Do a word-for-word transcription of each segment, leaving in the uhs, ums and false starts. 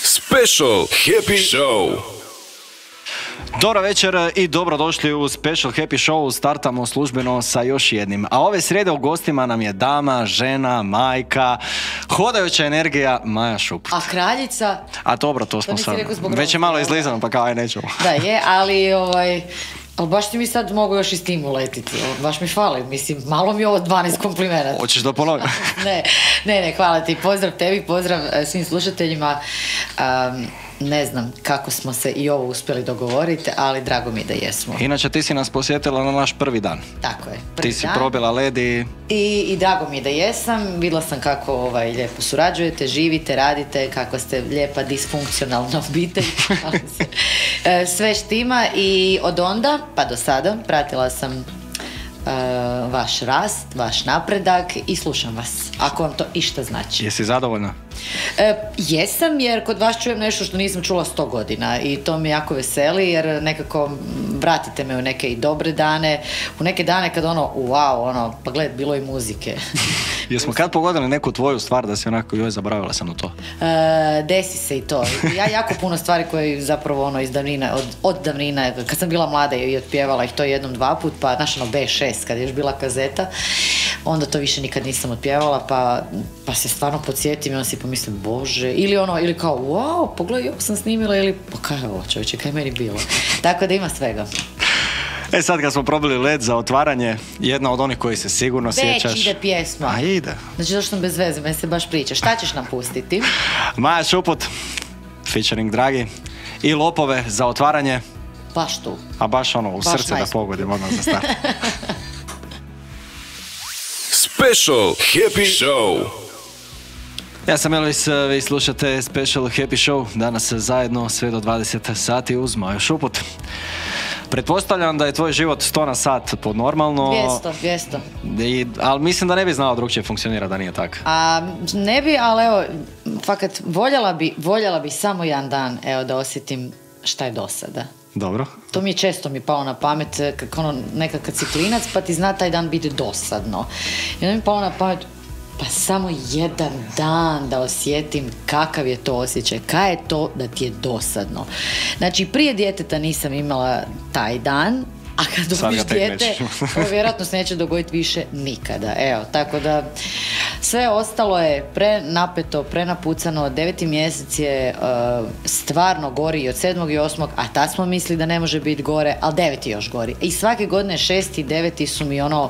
Special Happy Show. Dobro večer i dobrodošli u Special Happy Show. Startamo službeno sa još jednim. A ove srijede u gostima nam je dama, žena, majka, hodajuća energija Maja Šuput. A kraljica? A dobro, to smo sad. Već je malo izlizano, pa kao aj nećemo. Da je, ali ovaj... Ali baš ti mi sad mogu još i s tim uletiti, baš mi fali, mislim, malo mi je ovo dvanaest komplimenata. Hoćeš da ponovim? ne, ne, ne, hvala ti, pozdrav tebi, pozdrav svim slušateljima. Um, ne znam kako smo se i ovo uspjeli dogovoriti, ali drago mi da jesmo. Inače, ti si nas posjetila na naš prvi dan. Tako je, prvi Ti si dan. probila led i... I, I drago mi je da jesam, vidjela sam kako ovaj, lijepo surađujete, živite, radite, kako ste lijepa disfunkcionalna obitelj, e, sve štima i od onda pa do sada pratila sam Uh, vaš rast, vaš napredak i slušam vas, ako vam to išta znači. Jesi zadovoljna? E, jesam, jer kod vas čujem nešto što nisam čula sto godina i to me jako veseli, jer nekako vratite me u neke i dobre dane, u neke dane kad ono, wow, ono, pa gled, bilo i muzike. Jesmo kad pogodili neku tvoju stvar da si onako, joj, zaboravila sam na to? E, desi se i to. Ja jako puno stvari koje zapravo ono iz davnina, od, od davnina, kad sam bila mlada i otpjevala ih to jednom, dva put, pa znaš ono be šest kad je još bila kazeta, onda to više nikad nisam otpjevala, pa, pa se stvarno podsjetim i onda si pomislim, bože, ili ono, ili kao, wow, pogledaj, ovo sam snimila, ili, pa kaj je ovo čovječe, kaj je meni bilo? Tako da ima svega. E sad kad smo probili led za otvaranje, jedna od onih koji se sigurno Već sjećaš... Već ide pjesma. A ide. Znači došto sam bez veze, meni se baš priča. Šta ćeš nam pustiti? Maja Šuput, featuring Dragi, i Lopove za otvaranje. Baš tu. A baš ono, u baš srce da pogodim odmah za start. Special Happy Show. Ja sam Elvis, vi slušate Special Happy Show, danas zajedno sve do dvadeset sati uz Maju Šuput. Pretpostavljam da je tvoj život sto na sat pod normalno. dvjesto, dvjesto. I, ali mislim da ne bi znao drugčije funkcionira da nije tako. A, ne bi, ali evo, fakat, voljela bi, voljela bi samo jedan dan, evo, da osjetim šta je do sada. Dobro. To mi je često mi palo na pamet, kako ono, nekad kad si klinac, pa ti zna taj dan biti dosadno. I onda mi palo na pamet, pa samo jedan dan da osjetim kakav je to osjećaj, kaj je to da ti je dosadno. Znači, prije djeteta nisam imala taj dan, a kad dobiš dijete, ovo vjerojatno se neće dogoditi više nikada. Evo, tako da sve ostalo je prenapeto, prenapucano, deveti mjesec je uh, stvarno gori i od sedmog i osmog, a tad smo mislili da ne može biti gore, ali deveti još gori. I svake godine šesti i deveti su mi ono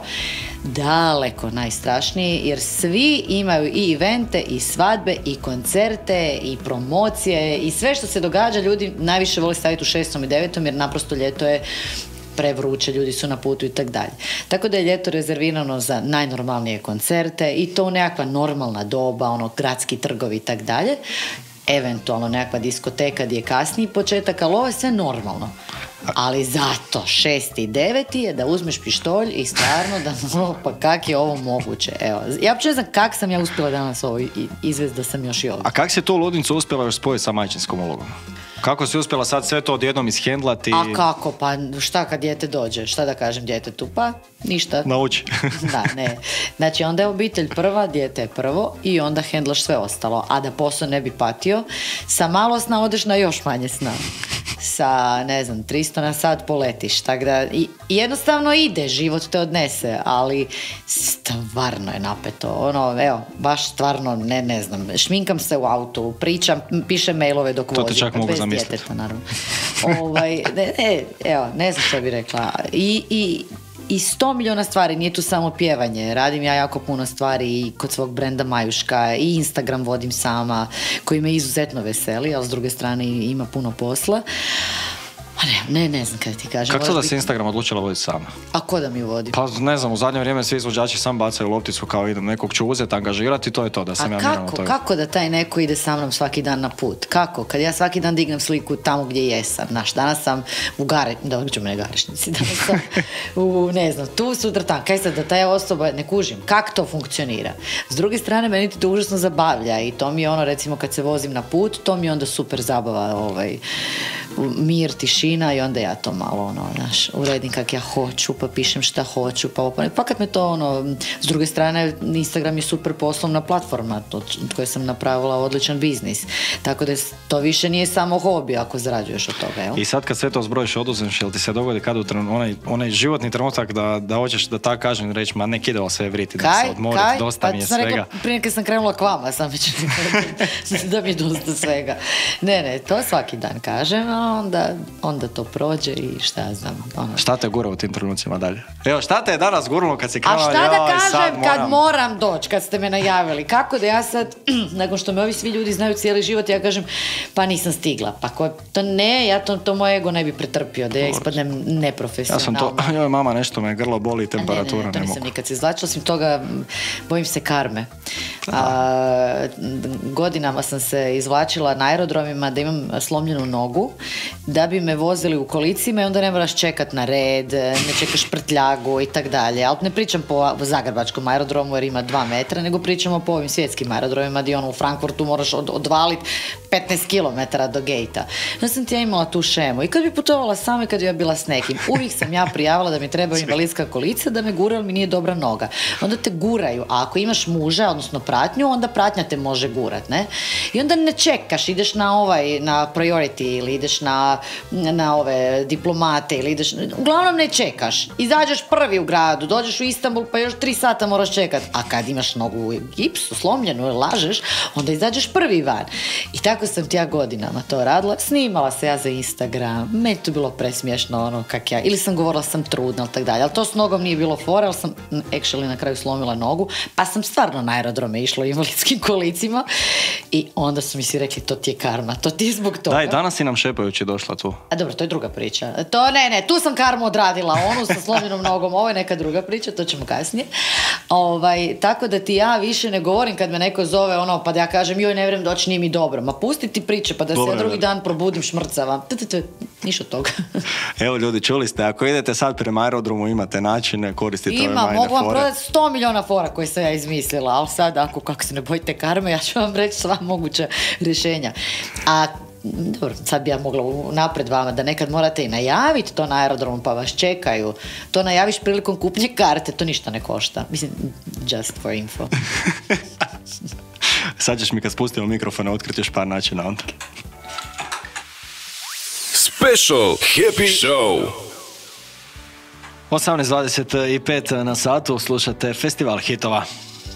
daleko najstrašniji, jer svi imaju i evente, i svadbe, i koncerte, i promocije, i sve što se događa, ljudi najviše vole staviti u šestom i devetom, jer naprosto ljeto je prevruće, ljudi su na putu i tak dalje. Tako da je ljeto rezervirano za najnormalnije koncerte i to u nekakva normalna doba, ono, gradski trgovi i tak dalje. Eventualno nekakva diskoteka gdje je kasniji početak, ali ovo je sve normalno. Ali zato šesti i deveti je da uzmeš pištolj i stvarno da no, pa kak je ovo moguće. Evo, ja uopće ne znam kak sam ja uspjela danas ovo izvesti da sam još i ovdje. A kak si tu ludnicu uspjela još spojiti sa majčinskom ulogom? Kako si uspjela sad sve to odjednom ishendlati? A kako? Pa šta kad dijete dođe? Šta da kažem djetetu? Pa ništa. Nauči. Da, ne. Znači onda je obitelj prva, dijete je prvo i onda hendlaš sve ostalo. A da posao ne bi patio, sa malo sna odeš na još manje sna. Sa, ne znam, tristo na sat poletiš. Tako da i, jednostavno ide, život te odnese, ali stvarno je napeto. Ono, evo, baš stvarno, ne, ne znam, šminkam se u autu, pričam, pišem mailove dok vozim. To te čak mogu zamisliti. Djeteta, naravno. ovaj, ne, ne, evo, ne znam što bi rekla. I, i I sto milijuna stvari, nije tu samo pjevanje, radim ja jako puno stvari i kod svog brenda Majuška i Instagram vodim sama, koji me izuzetno veseli, ali s druge strane ima puno posla. A ne, ne, ne znam kada ti kažem. Kako to da biti... si Instagram odlučila voditi sama? A ko da mi vodi? Pa ne znam, u zadnje vrijeme svi izvođači sam bacaju lopticu kao idem, nekog ću uzeti, angažirati, to je to da sam A ja kako, mirano toga. kako da taj neko ide sa mnom svaki dan na put? Kako? Kad ja svaki dan dignem sliku tamo gdje jesam. Znaš, danas sam u gare, da ćemo ne garešnici, danas sam u, ne znam, tu sutra tam. Kaj sad da taj osoba ne kužim? Kako to funkcionira? S druge strane, meni to užasno zabavlja i to mi je ono, recimo kad se vozim na put, to mi je onda super zabava, ovaj, mir, tišina. disciplina i onda ja to malo, ono, naš, uredim kak ja hoću, pa pišem šta hoću, pa opane. Pa kad me to, ono, s druge strane, Instagram je super poslovna platforma, od koje sam napravila odličan biznis. Tako da to više nije samo hobi ako zarađuješ od toga, jel? I sad kad sve to zbrojiš, oduzmeš, jel ti se dogodi kad u tren, onaj, onaj životni trenutak da, da hoćeš da tako kažem reći, ma nek idemo sve vriti, da se odmoriti, dosta pa mi je sam svega. Rekla, prije kad sam krenula k vama, sam već da mi je dosta svega. Ne, ne, to svaki dan kažem, a onda, onda to prođe i šta ja znam. Ono. Šta te gura u tim trenucima dalje? Evo, šta te je danas gurnulo kad si krenula? A šta da joj, kažem moram. kad moram doći, kad ste me najavili? Kako da ja sad, nakon što me ovi svi ljudi znaju cijeli život, ja kažem, pa nisam stigla. Pa ko, to ne, ja to, to moj ego ne bi pretrpio, da ja ispadnem neprofesionalno. Ja sam to, joj mama, nešto me grlo boli, temperatura ne, ne, ne, to ne nisam mogu. nikad se izvlačila, osim toga bojim se karme. A, godinama sam se izvlačila na aerodromima da imam slomljenu nogu, da bi me vozili u kolicima i onda ne moraš čekat na red, ne čekaš prtljagu i tak dalje. Ali ne pričam po zagrebačkom aerodromu jer ima dva metra, nego pričamo po ovim svjetskim aerodromima gdje ono u Frankfurtu moraš od, odvaliti petnaest kilometara do gejta. Ja sam ti ja imala tu šemu i kad bi putovala sama i kad bi ja bila s nekim, uvijek sam ja prijavila da mi treba invalidska kolica, da me gura, ali mi nije dobra noga. Onda te guraju, a ako imaš muža, odnosno pratnju, onda pratnja te može gurat, ne? I onda ne čekaš, ideš na ovaj, na priority ili ideš na, na ove diplomate ili ideš, uglavnom ne čekaš. Izađeš prvi u gradu, dođeš u Istanbul pa još tri sata moraš čekat. A kad imaš nogu u gipsu, slomljenu, lažeš, onda izađeš prvi van. I tako sam ti ja godinama to radila. Snimala se ja za Instagram, meni to bilo presmiješno, ono kak ja, ili sam govorila sam trudna, ali tak dalje. Ali to s nogom nije bilo fora, ali sam actually na kraju slomila nogu, pa sam stvarno na aerodrome išla invalidskim kolicima i onda su mi si rekli, to ti je karma, to ti je zbog toga. Daj, danas si nam šepajući došla tu. A dobro, to je druga priča. To ne, ne, tu sam karmu odradila, onu sa slomljenom nogom, ovo je neka druga priča, to ćemo kasnije. Ovaj, tako da ti ja više ne govorim kad me neko zove, ono, pa da ja kažem, joj, ne vrem doći, nije mi dobro. Ma pusti ti priče, pa da Dobre, se ja drugi ne. dan probudim šmrcavam. Ništa od toga. Evo ljudi, čuli ste, ako idete sad prema aerodromu imate načine, koristite ove Ima, majne mogu vam fore. prodati sto milijuna fora koje sam ja izmislila, ali sad ako kako se ne bojite karme, ja ću vam reći sva moguća rješenja. A dobro, sad bi ja mogla napred vama da nekad morate i najaviti to na aerodromu pa vas čekaju. To najaviš prilikom kupnje karte, to ništa ne košta. Mislim, just for info. Sad ćeš mi kad spustimo mikrofone otkriti još par načina onda. Special Happy Show. osamnaest dvadeset pet na satu, slušate Festival hitova.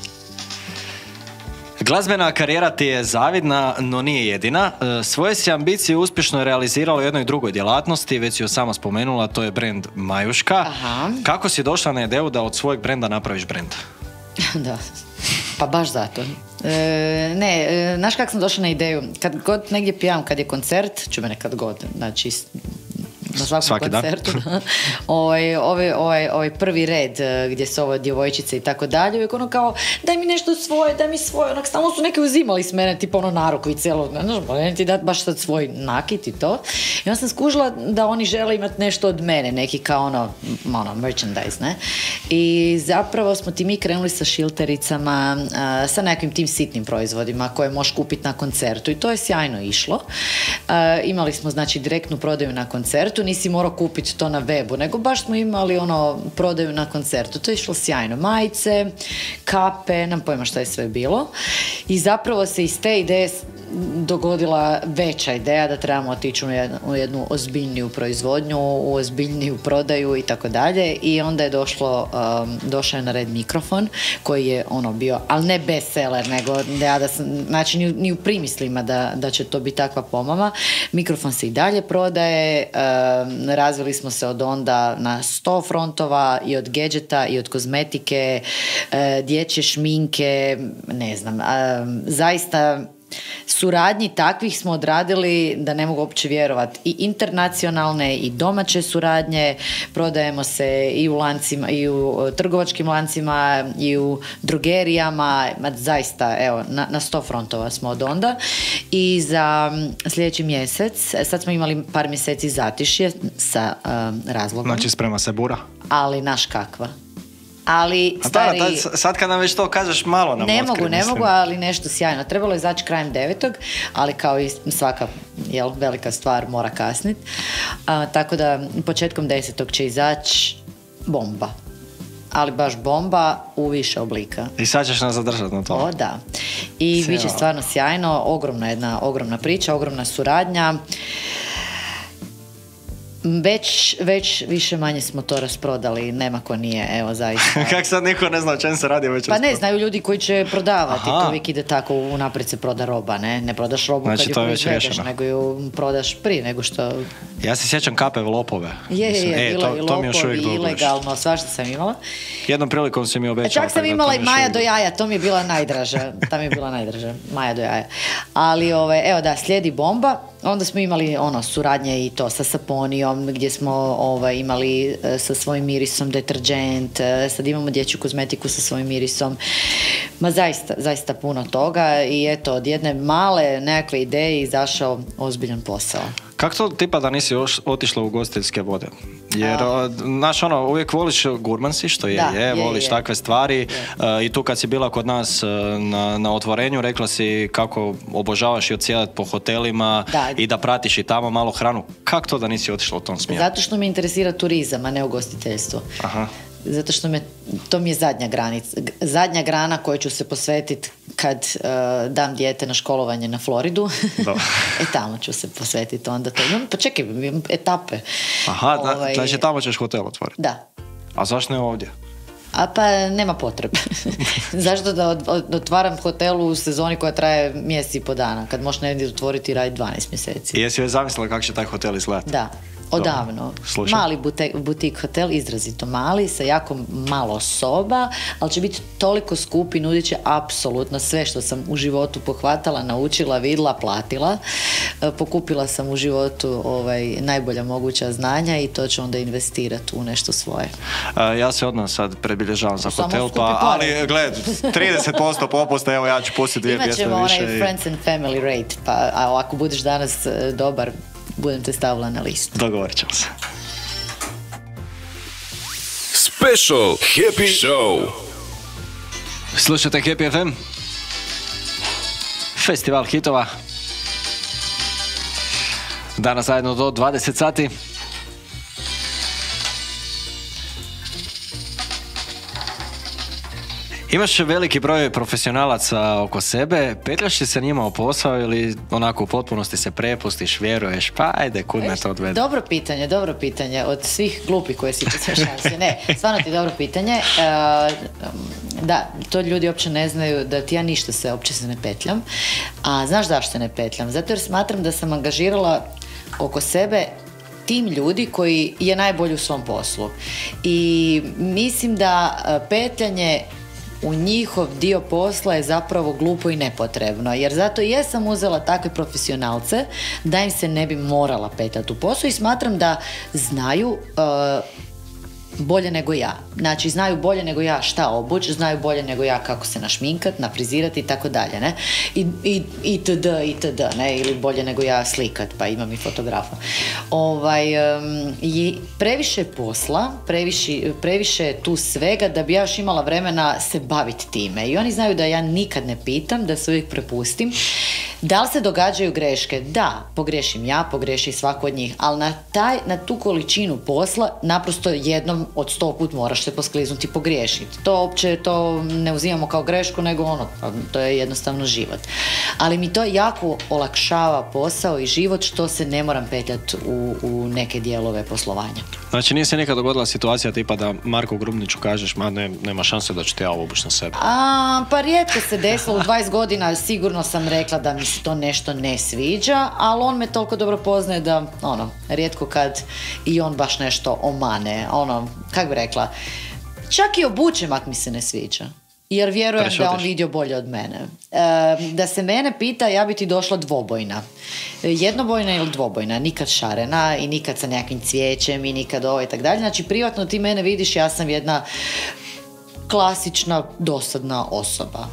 Glazbena karijera ti je zavidna, no nije jedina. E, Svoje si ambicije uspješno realizirala u jednoj drugoj djelatnosti, već si jo sama spomenula, to je brend Majuška. Aha. Kako si došla na ideju da od svojeg brenda napraviš brend? Da, pa baš zato. E, ne, e, znaš kako sam došla na ideju? Kad god negdje pijam, kad je koncert, ću me nekad god, znači na svakom Svaki dan. koncertu. ovaj, ovaj, ovaj, ovaj prvi red e, gdje su ovo djevojčice i tako dalje, uvijek ono kao, daj mi nešto svoje, daj mi svoje, onak stalno su neke uzimali s mene, tipa ono narukvi cijelo, znaš, moram ti dati baš sad svoj nakit i to. I onda sam skužila da oni žele imati nešto od mene, neki kao ono, ono, merchandise, ne? I zapravo smo ti mi krenuli sa šiltericama, a, sa nekakvim tim sitnim proizvodima koje možeš kupiti na koncertu i to je sjajno išlo. A, imali smo znači direktnu prodaju na koncertu, nisi morao kupiti to na webu, nego baš smo imali ono prodaju na koncertu. To je išlo sjajno. Majice, kape, nam pojma šta je sve bilo. I zapravo se iz te ideje dogodila veća ideja da trebamo otići u jednu, u jednu ozbiljniju proizvodnju, u ozbiljniju prodaju i tako dalje. I onda je došlo, um, došao je na red mikrofon koji je ono bio, ali ne bestseller, nego ja da sam, znači ni, ni u primislima da, da će to biti takva pomama. Mikrofon se i dalje prodaje, um, razvili smo se od onda na sto frontova i od gadgeta i od kozmetike, uh, dječje šminke, ne znam, um, zaista suradnji takvih smo odradili da ne mogu uopće vjerovati, i internacionalne i domaće suradnje, prodajemo se i u lancima i u trgovačkim lancima i u drogerijama, ma zaista evo na, na sto frontova smo od onda. I za sljedeći mjesec, sad smo imali par mjeseci zatišje sa um, razlogom, Znači sprema se bura. ali naš kakva. Ali, A stari... da, tad, sad kad nam već to kažeš, malo nam Ne otkri, mogu, ne mislim. mogu, ali nešto sjajno. Trebalo je izaći krajem devetog, ali kao i svaka jel, velika stvar mora kasniti. Tako da početkom desetog će izaći bomba. Ali baš bomba u više oblika. I sad ćeš nas zadržati na to. O, da. I Sjajno. bit će stvarno sjajno, ogromna jedna, ogromna priča, ogromna suradnja. Već, već više manje smo to rasprodali, nema ko nije, evo zaista. Kak sad niko ne zna o čem se radi već? Pa ne, znaju ljudi koji će prodavati, Aha. to uvijek ide tako, unaprijed se proda roba, ne? Ne prodaš robu Znači, kad ju to je već proizvedeš, riješeno. nego ju prodaš prije nego što... Ja se sjećam kape v lopove. Je, je, Mislim, je, e, bilo to, i to mi još lopovi, uvijek duguješ. ilegalno, svašta sam imala. Jednom prilikom si mi A obećala. čak sam tako da imala to i mi još Maja uvijek do duguješ. jaja, to mi je bila najdraža. Ta mi je bila najdraža, Maja do jaja. Ali, ove, evo da, slijedi bomba. Onda smo imali ono, suradnje i to sa Saponijom, gdje smo ovaj, imali e, sa svojim mirisom deterđent, e, sad imamo dječju kozmetiku sa svojim mirisom. Ma zaista, zaista puno toga i eto, od jedne male nekakve ideje izašao ozbiljan posao. Kako to tipa da nisi još otišla u gostiteljske vode? Jer, A. znaš, ono, uvijek voliš, gurman si, što je, Da, je, je, voliš je. takve stvari. E, I tu kad si bila kod nas e, na, na otvorenju, rekla si kako obožavaš i odsjedati po hotelima Da. i da pratiš i tamo malo hranu. Kako to da nisi otišla u tom smjeru? Zato što me interesira turizam, a ne ugostiteljstvo. Aha. Zato što me, to mi je zadnja granica, g- zadnja grana koju ću se posvetiti kad uh, dam dijete na školovanje na Floridu. Da. E tamo ću se posvetiti onda to. Imam, pa čekaj, imam etape. Aha, da, Ovaj, znači tamo ćeš hotel otvoriti. Da. A zašto ne ovdje? A pa nema potrebe. Zašto da od, od, otvaram hotel u sezoni koja traje mjesec i po dana, kad možeš negdje otvoriti i raditi dvanaest mjeseci. I jesi već zamislila kako će taj hotel izgledati? Da, odavno. Slušaj. Mali bute, butik hotel, izrazito mali, sa jako malo soba, ali će biti toliko skup i nudit će apsolutno sve što sam u životu pohvatala, naučila, vidjela, platila. E, Pokupila sam u životu ovaj, najbolja moguća znanja i to ću onda investirati u nešto svoje. E, ja se odmah sad predbilježavam za Samo hotel, skupi pa, pare. ali gled, trideset posto popusta, evo ja ću pustiti dvije Imat pjesme ćemo više. onaj i- friends and family rate, pa a ako budeš danas e, dobar, budem te stavila na listu. Dogovorit ćemo se. Special Happy Show. Slušajte Happy F M. Festival hitova. Danas zajedno do dvadeset sati. Imaš veliki broj profesionalaca oko sebe, petljaš li se njima o posao ili onako u potpunosti se prepustiš, vjeruješ, pa ajde, kud me to odvede? Dobro pitanje, dobro pitanje. Od svih glupi koje si pitao šanse. Ne, stvarno ti je dobro pitanje. E, da, to ljudi uopće ne znaju da ti ja ništa se uopće se ne petljam. A znaš zašto se ne petljam? Zato jer smatram da sam angažirala oko sebe tim ljudi koji je najbolji u svom poslu. I mislim da e, petljanje u njihov dio posla je zapravo glupo i nepotrebno, jer zato i jesam uzela takve profesionalce da im se ne bi morala petljati u poslu i smatram da znaju uh, bolje nego ja. Znači, znaju bolje nego ja šta obući, znaju bolje nego ja kako se našminkat, naprizirati i tako dalje, ne? I, i, itd., itd., ne? Ili bolje nego ja slikat, pa imam i fotografa. Ovaj, um, i previše posla, previše, previše je tu svega da bi ja još imala vremena se baviti time. I oni znaju da ja nikad ne pitam, da se uvijek prepustim. Da li se događaju greške? Da, pogriješim ja, pogriješi svako od njih, ali na, taj, na tu količinu posla naprosto jednom od sto put moraš se poskliznuti i pogriješiti. To uopće to ne uzimamo kao grešku, nego ono, to je jednostavno život. Ali mi to jako olakšava posao i život što se ne moram petljati u, u neke dijelove poslovanja. Znači nije se nikad dogodila situacija tipa da Marku Grubniću kažeš, ma ne, nema šanse da ću te ja obući na sebe. A, pa rijetko se desilo, u dvadeset godina sigurno sam rekla da mi se to nešto ne sviđa, ali on me toliko dobro poznaje da, ono, rijetko kad i on baš nešto omane, ono, kak bi rekla, čak i obučem ak mi se ne sviđa. Jer vjerujem Prešutiš. da on vidio bolje od mene. E, da se mene pita, ja bi ti došla dvobojna. E, jednobojna ili dvobojna, nikad šarena i nikad sa nekakvim cvijećem i nikad ovo i tak dalje. Znači, privatno ti mene vidiš, ja sam jedna klasična, dosadna osoba.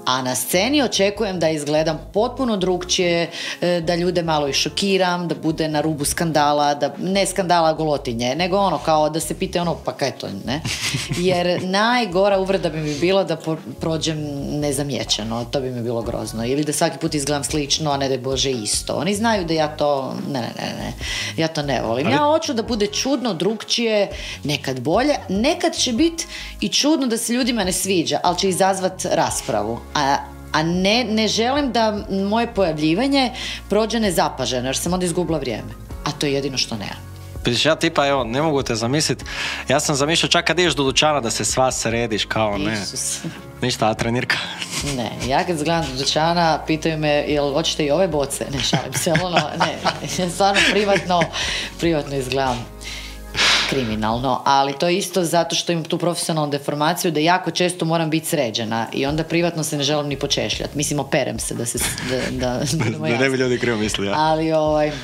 A na sceni očekujem da izgledam potpuno drugčije, da ljude malo i šokiram, da bude na rubu skandala, da, ne skandala golotinje, nego ono kao da se pita ono pa kaj to, ne? Jer najgora uvreda bi mi bilo da prođem nezamijećeno, to bi mi bilo grozno. Ili da svaki put izgledam slično, a ne da je Bože isto. Oni znaju da ja to, ne, ne, ne, ne, ja to ne volim. Ja hoću da bude čudno, drugčije, nekad bolje, nekad će biti i čudno da se ljudima ne sviđa, ali će izazvat raspravu. A, a ne, ne želim da moje pojavljivanje prođe nezapaženo, jer sam onda izgubila vrijeme. A to je jedino što nemam. Vidiš, ja tipa, evo, ne mogu te zamisliti. Ja sam zamišljao čak kad ideš do dućana da se sva središ, kao ne. Isus. Ništa, a trenirka. Ne, ja kad zgledam do dućana, pitaju me, jel hoćete i ove boce? Ne, šalim se, ono, ne, ne, stvarno privatno, privatno izgledam kriminalno, ali to je isto zato što imam tu profesionalnu deformaciju da jako često moram biti sređena i onda privatno se ne želim ni počešljati. Mislim, operem se da se... Da, da, da, da ne bi ljudi krivo mislili, ja. Ali, ovaj,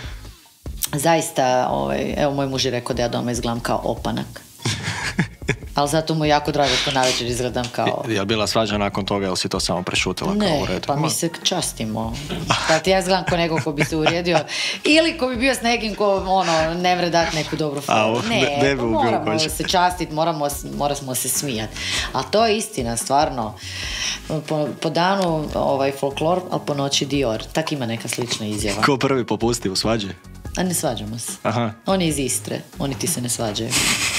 zaista, ovaj, evo, moj muž je rekao da ja doma izgledam kao opanak. Ali zato mu je jako drago što navečer izgledam kao... Je li bila svađa nakon toga, ili si to samo prešutila ne, kao u redu? Pa mi se častimo. Da ti ja izgledam kao neko ko bi se urijedio ili ko bi bio s nekim ko ono, ne vre dati neku dobru foru. Ne, ne, ne pa moramo se častiti, moramo, moramo se smijati. A to je istina, stvarno. Po, po danu ovaj folklor, ali po noći Dior. Tak ima neka slična izjava. Ko prvi popusti u svađi? A ne svađamo se. Aha. On je iz Istre, oni ti se ne svađaju.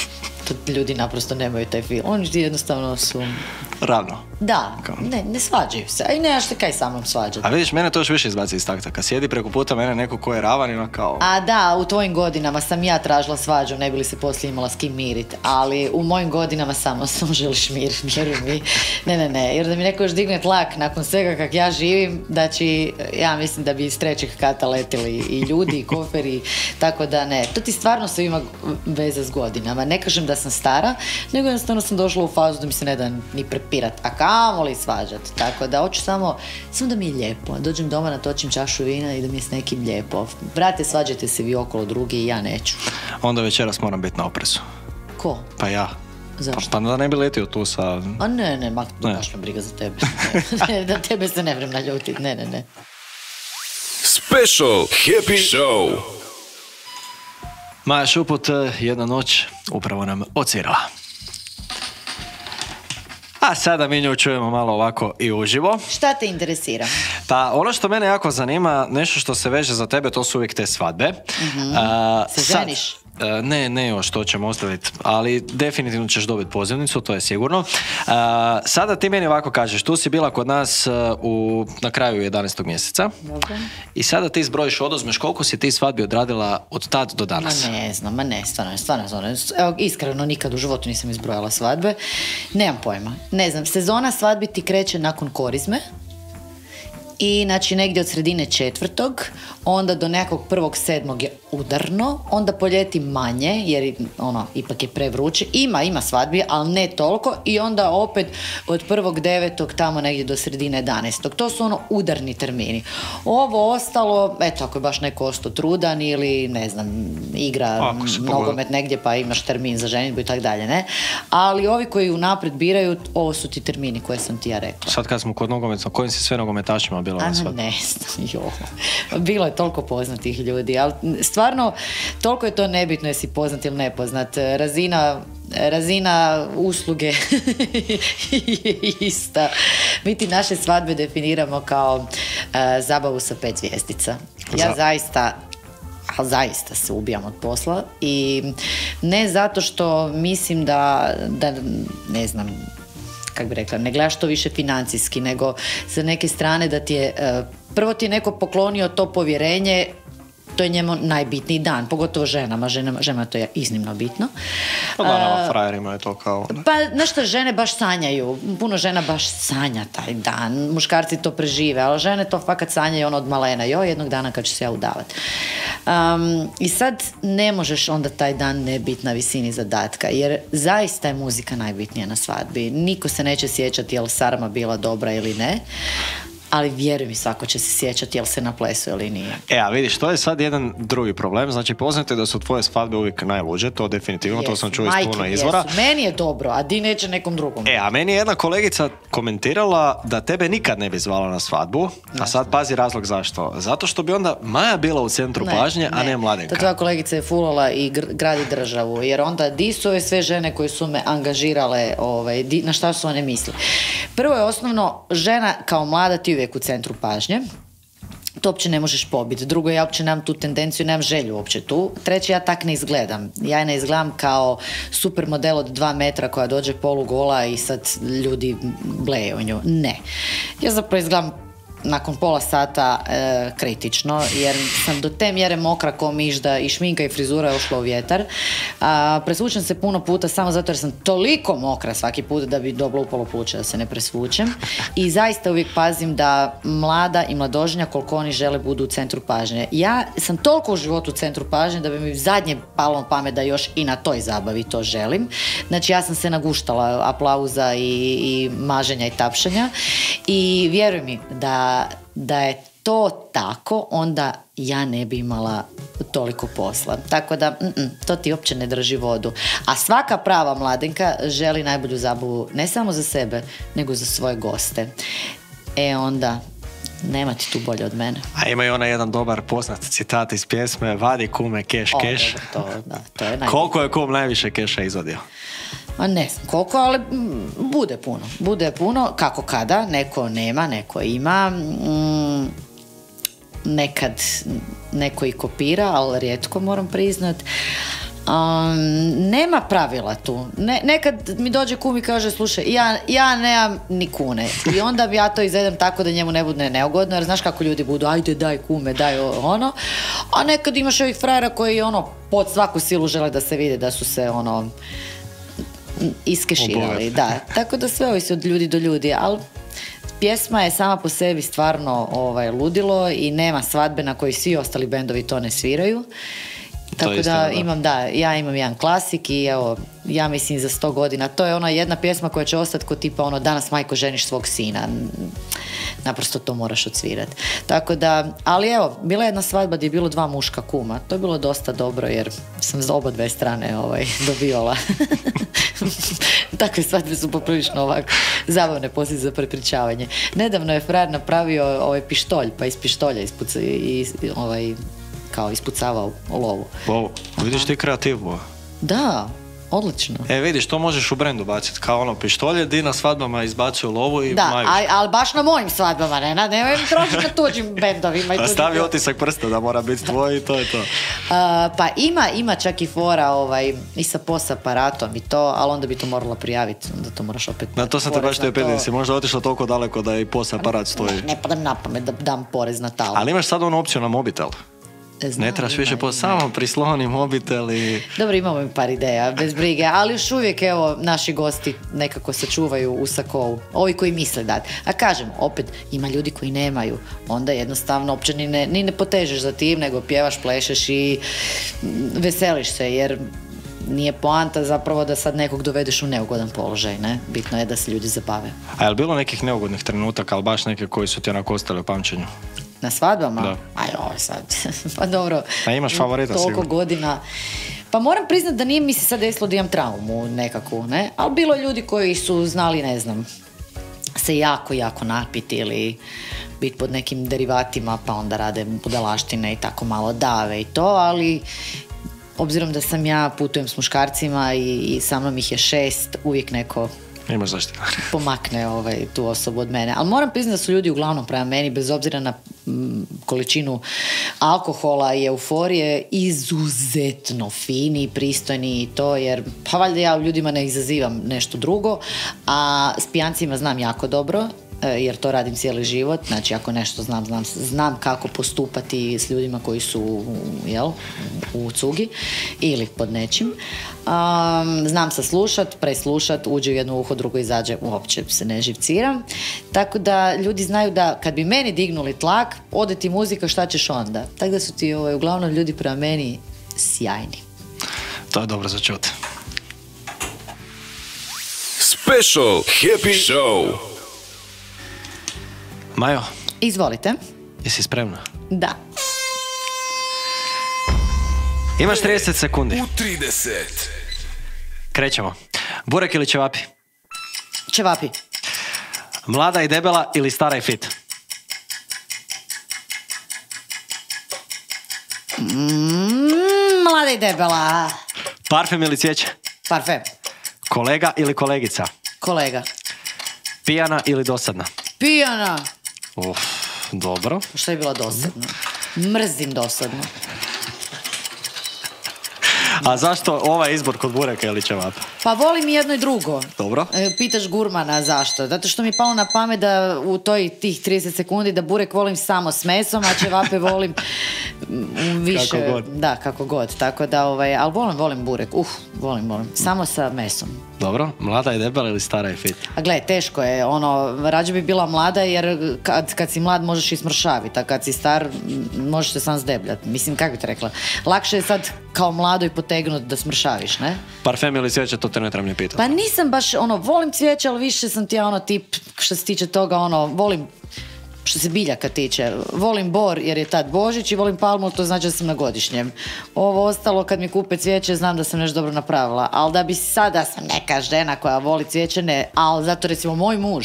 Ljudi naprosto nemaju taj film. Oni jednostavno su... Ravno. Da, ne, ne svađaju se. A i nemaš se kaj sa mnom svađati. A vidiš, mene to još više izbaci iz takta. Kad sjedi preko puta mene neko ko je ravan ima kao... A da, u tvojim godinama sam ja tražila svađu, ne bi li se poslije imala s kim mirit. Ali u mojim godinama samo sam želiš mir, vjeruj mi. Ne, ne, ne. Jer da mi neko još digne tlak nakon svega kak ja živim, da će, ja mislim da bi iz trećeg kata letili i ljudi, i koferi, tako da ne. To ti stvarno sve ima veze s godinama. Ne kažem da sam stara, nego jednostavno sam došla u fazu da mi se ne da ni prepirat, a kamoli svađat. Tako da hoću samo, samo da mi je lijepo. Dođem doma, natočim čašu vina i da mi je s nekim lijepo. Brate, svađajte se vi okolo drugi i ja neću. Onda večeras moram biti na oprezu. Ko? Pa ja. Zašto? Pa, pa da ne bi letio tu sa... A ne, ne, mak, baš me briga za tebe. Ne, da tebe se ne vrem naljutit, ne, ne, ne. Special Happy Show. Maja Šuput, jedna noć upravo nam odsvirala. A sada mi nju čujemo malo ovako i uživo. Šta te interesira? Pa ono što mene jako zanima, nešto što se veže za tebe, to su uvijek te svadbe. Mm-hmm. A, se sad, ženiš? Ne, ne još, to ćemo ostaviti, ali definitivno ćeš dobiti pozivnicu, to je sigurno. Uh, sada ti meni ovako kažeš, tu si bila kod nas uh, u, na kraju jedanaestog mjeseca. Dobro. I sada ti zbrojiš, oduzmeš koliko si ti svadbi odradila od tad do danas. Ma ne znam, ma ne, stvarno, stvarno, stvarno. Evo, iskreno, nikad u životu nisam izbrojala svadbe. Nemam pojma. Ne znam, sezona svadbi ti kreće nakon Korizme. I znači negdje od sredine četvrtog, onda do nekog prvog sedmog je udarno, onda po ljeti manje, jer ono, ipak je prevruće. Ima, ima svadbi, ali ne toliko. I onda opet od prvog devetog tamo negdje do sredine jedanaestog. To su ono udarni termini. Ovo ostalo, eto, ako je baš neko ostao trudan ili, ne znam, igra nogomet negdje pa imaš termin za ženidbu i tako dalje, ne? Ali ovi koji unaprijed biraju, ovo su ti termini koje sam ti ja rekla. Sad kad smo kod nogometa, kojim si sve nogometašima bila na svadbi? Ne znam, jo. Bilo je toliko poznatih ljudi, ali stvarno toliko je to nebitno jesi poznat ili nepoznat. Razina, razina usluge je ista. Mi ti naše svadbe definiramo kao uh, zabavu sa pet zvjezdica. Ja zaista ali zaista se ubijam od posla i ne zato što mislim da, da ne znam, kako bi rekla, ne gledaš to više financijski, nego sa neke strane da ti je, prvo ti je neko poklonio to povjerenje, to je njemu najbitniji dan, pogotovo ženama, ženama, ženama to je iznimno bitno. Pa da, nama frajerima je to kao... Ne? Pa nešto žene baš sanjaju, puno žena baš sanja taj dan, muškarci to prežive, ali žene to fakat sanjaju ono od malena, joj, jednog dana kad ću se ja udavat. Um, I sad ne možeš onda taj dan ne biti na visini zadatka, jer zaista je muzika najbitnija na svadbi. Niko se neće sjećati je li sarma bila dobra ili ne. ali vjeruj mi, svako će se sjećati jel se na plesu ili nije. E, a vidiš, to je sad jedan drugi problem. Znači, poznate da su tvoje svadbe uvijek najluđe, to definitivno, Jesu, to sam čuo iz majke puno mi izvora. jesu. Meni je dobro, a di neće nekom drugom. E, a meni je jedna kolegica komentirala da tebe nikad ne bi zvala na svadbu, a sad pazi razlog zašto. Zato što bi onda Maja bila u centru pažnje, a ne Mladenka. Ta tvoja kolegica je fulala i gr- gradi državu, jer onda di su ove sve žene koje su me angažirale, ovaj, di, na šta su one misle. Prvo je osnovno, žena kao mlada ti uvijek u centru pažnje. To uopće ne možeš pobiti. Drugo, ja uopće nemam tu tendenciju, nemam želju uopće tu. Treće, ja tak ne izgledam. Ja ne izgledam kao super model od dva metra koja dođe polugola i sad ljudi bleje u nju. Ne. Ja zapravo izgledam nakon pola sata e, kritično, jer sam do te mjere mokra ko miš da i šminka i frizura je ošla u vjetar. A, presvučem se puno puta samo zato jer sam toliko mokra svaki put da bi dobila upalo pluće da se ne presvučem. I zaista uvijek pazim da mlada i mladožnja koliko oni žele budu u centru pažnje. Ja sam toliko u životu u centru pažnje da bi mi zadnje palo na pamet da još i na toj zabavi to želim. Znači ja sam se naguštala aplauza i, i maženja i tapšanja i vjeruj mi da da je to tako, onda ja ne bi imala toliko posla. Tako da, mm-mm, to ti uopće ne drži vodu. A svaka prava Mladenka želi najbolju zabavu ne samo za sebe, nego za svoje goste. E onda, nema ti tu bolje od mene. A ima i onaj jedan dobar poznat citat iz pjesme Vadi kume keš O, keš. To, da, to je najbolje. Koliko je kum najviše keša izvadio? A ne znam koliko, ali mm, bude puno. Bude puno, kako kada, neko nema, neko ima. Mm, nekad neko i kopira, ali rijetko moram priznat. Um, nema pravila tu. Ne, nekad mi dođe kum i kaže, slušaj, ja, ja nemam ni kune. I onda bi ja to izvedem tako da njemu ne bude neugodno, jer znaš kako ljudi budu, ajde daj kume, daj ono. A nekad imaš ovih frajera koji ono, pod svaku silu žele da se vide da su se ono iskeširali, da. Tako da sve ovisi od ljudi do ljudi, ali pjesma je sama po sebi stvarno ovaj, ludilo i nema svadbe na kojoj svi ostali bendovi to ne sviraju. Tako da, da imam, da, ja imam jedan klasik i evo, ja mislim za sto godina. To je ona jedna pjesma koja će ostati ko tipa ono, danas majko ženiš svog sina. Naprosto to moraš odsvirati. Tako da, ali evo, bila je jedna svadba gdje je bilo dva muška kuma. To je bilo dosta dobro jer sam za oba dve strane ovaj, dobivala. Takve svadbe su poprilično ovako zabavne poslije za prepričavanje. Nedavno je frajer napravio ovaj pištolj, pa iz pištolja ispuca, i, ovaj, kao ispucavao lovu. Wow, vidiš ti kreativu. Da, odlično. E, vidiš, to možeš u brendu baciti, kao ono pištolje, di na svadbama izbacuju lovu i da, maju. Da, ali baš na mojim svadbama, ne, nemoj mi trošiti na tuđim bendovima. A stavi otisak prsta da mora biti tvoj i to je to. Uh, pa ima, ima čak i fora ovaj, i sa pos aparatom i to, ali onda bi to morala prijaviti, onda to moraš opet... Na to sam te baš te pitao, si možda otišla toliko daleko da i pos aparat stoji. Ne, ne padam na pamet da dam porez na talo. Ali imaš sad onu opciju na mobitel. Znam, ne trebaš ima, više po samo prisloni mobitel i... Dobro, imamo mi par ideja, bez brige, ali još uvijek, evo, naši gosti nekako se čuvaju u sakovu. Ovi koji misle dati. A kažem, opet, ima ljudi koji nemaju. Onda jednostavno uopće ni ne, ni ne potežeš za tim, nego pjevaš, plešeš i veseliš se, jer nije poanta zapravo da sad nekog dovedeš u neugodan položaj, ne? Bitno je da se ljudi zabave. A je li bilo nekih neugodnih trenutaka, ali baš neke koji su ti onako ostali u pamćenju? Na svadbama? Da. Aj, ovo sad. Pa dobro. A imaš favorita toliko sigurno. godina. Pa moram priznat da nije mi se sad desilo da imam traumu nekakvu, ne? Ali bilo je ljudi koji su znali, ne znam, se jako, jako napiti ili biti pod nekim derivatima, pa onda rade budalaštine i tako malo dave i to, ali obzirom da sam ja, putujem s muškarcima i, i sa mnom ih je šest, uvijek neko Imaš zaštitu. pomakne ovaj, tu osobu od mene. Ali moram priznati da su ljudi uglavnom prema meni, bez obzira na m, količinu alkohola i euforije, izuzetno fini, pristojni i to, jer pa valjda ja u ljudima ne izazivam nešto drugo, a s pijancima znam jako dobro, jer to radim cijeli život, znači ako nešto znam, znam, znam kako postupati s ljudima koji su jel, u cugi ili pod nečim. Um, znam saslušat, preslušat, uđe u jedno uho, drugo izađe, uopće se ne živciram. Tako da ljudi znaju da kad bi meni dignuli tlak, ode ti muzika, šta ćeš onda? Tako da su ti ovaj, uglavnom ljudi prema meni sjajni. To je dobro za čut. Special Happy Show. Majo, Izvolite. Jesi spremna? Da. Imaš trideset sekundi. U trideset. Krećemo. Burek ili ćevapi? Ćevapi. Mlada i debela ili stara i fit? Mm, mlada i debela. Parfem ili cvijeće? Parfem. Kolega ili kolegica? Kolega. Pijana ili dosadna? Pijana. Uf, dobro. Što je bilo dosadno? Mrzim dosadno. A zašto ovaj izbor kod bureka ili ćevapa? Pa volim i jedno i drugo. Dobro. E, Pitaš gurmana zašto? Zato što mi je palo na pamet da u toj tih trideset sekundi da burek volim samo s mesom, a ćevape volim mm, više. Kako god. Da, kako god. Tako da, ovaj, ali volim, volim burek. Uf, volim, volim. Samo sa mesom. Dobro. Mlada i debela ili stara i fit? A gle, teško je, ono, rađe bi bila mlada jer kad, kad si mlad možeš i smršaviti, a kad si star m, možeš se sam zdebljati. Mislim, kako bi te rekla? Lakše je sad kao mlado i potegnuti da smršaviš, ne? Parfem ili cvijeće, to te ne trebam ni pitati. Pa nisam baš, ono, volim cvijeće, ali više sam ti ja ono tip, što se tiče toga, ono, volim, što se biljaka tiče, volim bor jer je tad Božić i volim palmu, to znači da sam na godišnjem. Ovo ostalo, kad mi kupe cvijeće, znam da sam nešto dobro napravila, ali da bi sada sam neka žena koja voli cvijeće, ne, ali zato recimo moj muž,